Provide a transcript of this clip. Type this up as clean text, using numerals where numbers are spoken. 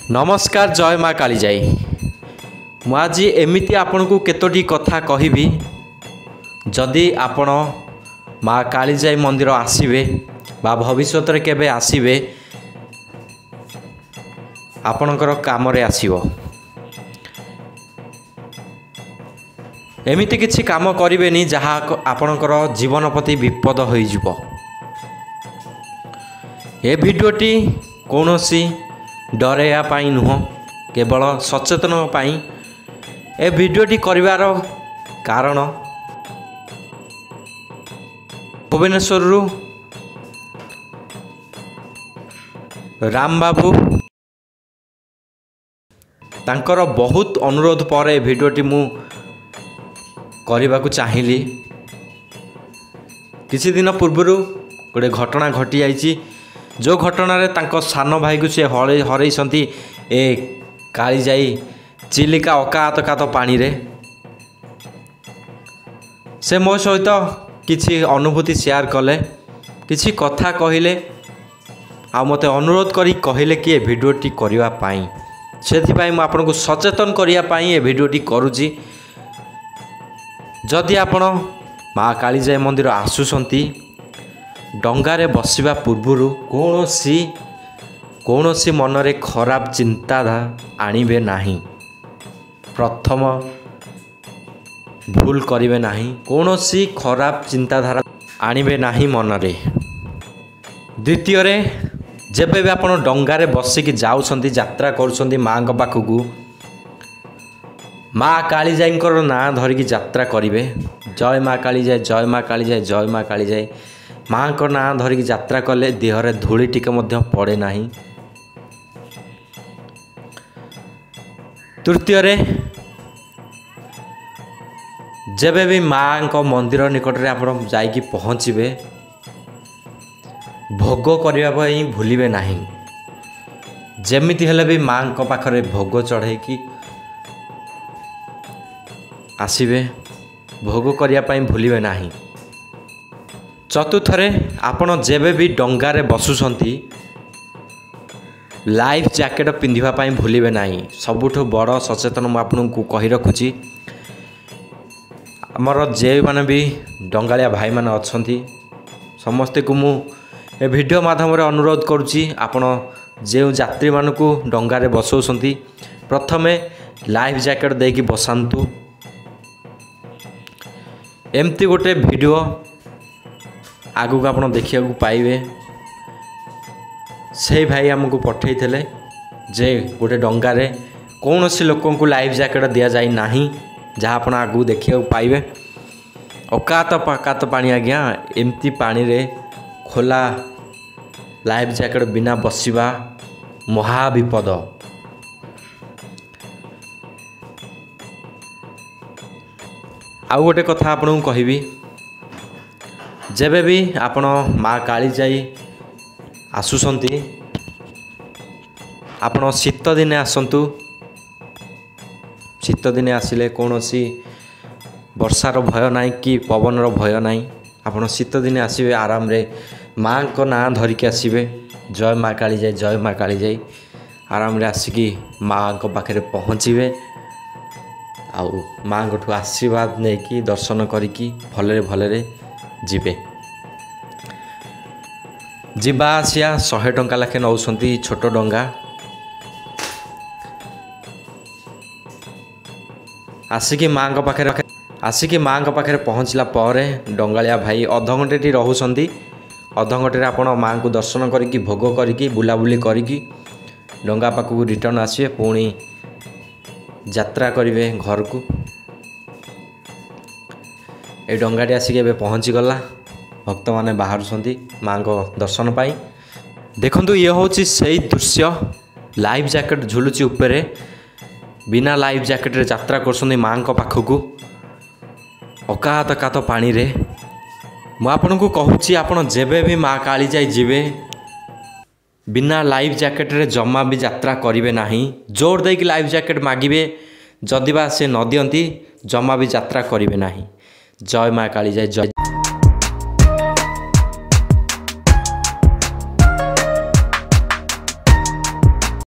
नमस्कार जय माँ कालीजाई। मु आज एमिति आपण को केतोटी कथा कहबी। जदि आपण माँ कालीजाई मंदिर आसीबे बा भविष्यत रे केबे आसीबे आपणकर काम रे आसीबो। एमिति किछि काम करिवेनी जहा आपणकर जीवन प्रति विपद होई जिवो। ए भिडियोटी कौनसी डरेया पाई नुह, केवल सचेतन पाई ए भिडियोटी करिवार कारण भुवनेश्वर राम बाबू तांकर बहुत अनुरोध पर ए भिडियोटी मु करने को चाहिली। किसी दिन पूर्व गोटे घटना घटी जाइए, जो घटना रे तांको सान भाई को सी हरई ए कालीजाई चिलिका अकात पानी रे। से मो सहित किछि अनुभूति शेयर कले, किछि कथा कहले, आ मते अनुरोध करी कहले कि ए भिडियोटी करिवा पाई। सेथिपाई मु आपनको सचेतन करिया पाई ए भिडियोटी करूची। जदि आपण माँ कालीजाई मंदिर आसुसंती डंगारे बसिबा पूर्वरु कौनसी मनरे खराब चिंता आनिबे नाही। प्रथम भूल करिवे नाही, कौनसी खराब चिंताधारा आनिबे नाही मनरे। द्वितीय रे जेबे भी आपण डंगारे बसिकी जाउछंती, यात्रा करूछंती माँ को पाखकू, माँ कालीजाई ना धरिकी यात्रा करिवे। जय माँ कालीजाई, जय माँ कालीजाई, जय माँ कालीजाई माँ को ना धरिकी यात्रा कले देहरे धूली टिके मध्य पड़े नाही। तृतीय रे जेबे भी माँ को मंदिर निकट रे आपण जाइकी पहुँचबे, भोग करबा पई भूलिबे नाही। जेमिति हेले भी माँ को पाखरे भोग चढ़ेकी आसीबे, भोग करिया पई भूलिबे नाही। चतुर्थ रे आपण जेबे भी डंगारे बसुछंती लाइफ जैकेट पिंधिबा पई भूलिबे नाही। सबुठो बड़ सचेतन मु आपनकु कहि रखुची। हमर जे माने भी डंगालिया भाई माने अछंती समस्ते को मु ए वीडियो माध्यम रे अनुरोध करूची, आपण जे यात्री मानकु डंगारे बसौछंती प्रथमे लाइफ जैकेट देकी बसांतु। एमती गोटे वीडियो आगु आप देखा पाइबे। से भाई आमको पठे जे गोटे डंगारे कौन सी लोक को लाइफ जैकेट दि जाए ना, जहाँ आप आगू देखा पाइबे। अकात पानी आज्ञा, एमती पानी रे खोला लाइफ जैकेट बिना बसिबा महाविपद। आउ गोटे कथा आपन कहबी, जेबे भी आपण माँ कालीजाई आसुसंती आपण शीत दिने आसंतु। शीत दिने आसिले कौनसी वर्षार भय नाई कि पवनर भय नाई। आपण शीत दिने आसीबे आराम रे माँ को ना धरिकी आसीबे। जय माँ कालीजाई, जय माँ कालीजाई आराम रे आसिकी माँ को पाखरे पहुँचीबे। आउ माँ को आशीर्वाद नेकी दर्शन करिकी भलरे भलरे जीवे। जीवा आसिया 100 टंका लाखे नौसंती छोट डंगा। आसिकी माँ को पाखे पहुँचला पर डंगालिया भाई अध घंटे रहउसंती। अध घंटे आपण माँ को दर्शन करिकी भोग करिकी बुलाबुली करिकी डंगा पाखକୁ रिटर्न आसिबे, पुणी यात्रा करिवे घर को। ए डंगाटी आसिक पहुँची गला, भक्त माने बाहर माँ को दर्शन पाई। देखंतु ये होची सही दृश्य, लाइफ जैकेट झुलुची उपरे, बिना लाइफ जैकेट रे यात्रा करसंदी माँ को पाखकू अकात पानी रे। मु आपनकु कहूची, आपण जेबे भी माँ कालीजाई जीवे बिना लाइफ जैकेट रे जमा भी यात्रा करिवे नाही। जोर देकी लाइफ जैकेट मागिबे, जदिबा से न दियंती जमा भी यात्रा करिवे नाही। जय माँ कालीजाई, जय।